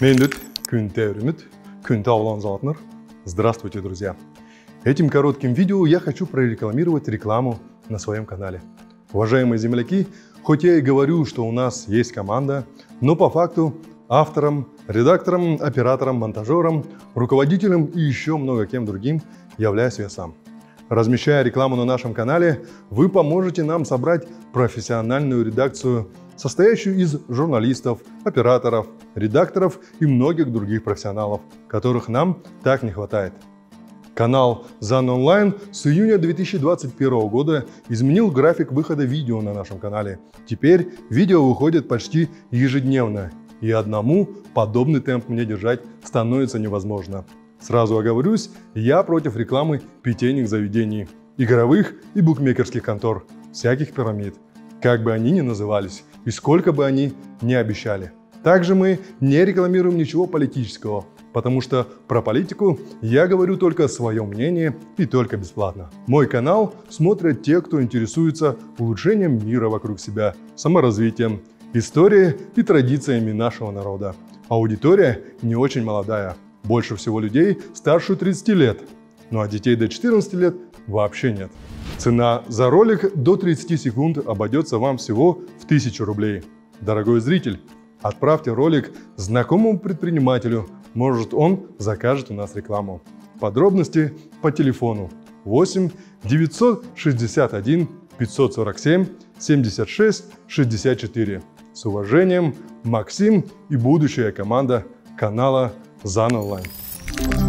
Мендет, күнтевримит, күнтауланзатнер. Здравствуйте, друзья! Этим коротким видео я хочу прорекламировать рекламу на своем канале. Уважаемые земляки, хоть я и говорю, что у нас есть команда, но по факту автором, редактором, оператором, монтажером, руководителем и еще много кем другим являюсь я сам. Размещая рекламу на нашем канале, вы поможете нам собрать профессиональную редакцию, состоящую из журналистов, операторов, редакторов и многих других профессионалов, которых нам так не хватает. Канал ZAN Online с июня 2021 года изменил график выхода видео на нашем канале. Теперь видео выходит почти ежедневно, и одному подобный темп мне держать становится невозможно. Сразу оговорюсь, я против рекламы питейных заведений, игровых и букмекерских контор, всяких пирамид, как бы они ни назывались и сколько бы они ни обещали. Также мы не рекламируем ничего политического, потому что про политику я говорю только свое мнение и только бесплатно. Мой канал смотрят те, кто интересуется улучшением мира вокруг себя, саморазвитием, историей и традициями нашего народа. Аудитория не очень молодая. Больше всего людей старше 30 лет, ну а детей до 14 лет вообще нет. Цена за ролик до 30 секунд обойдется вам всего в 1000 рублей. Дорогой зритель, отправьте ролик знакомому предпринимателю, может он закажет у нас рекламу. Подробности по телефону 8 961 547 76 64. С уважением, Максим и будущая команда канала ZAN Online.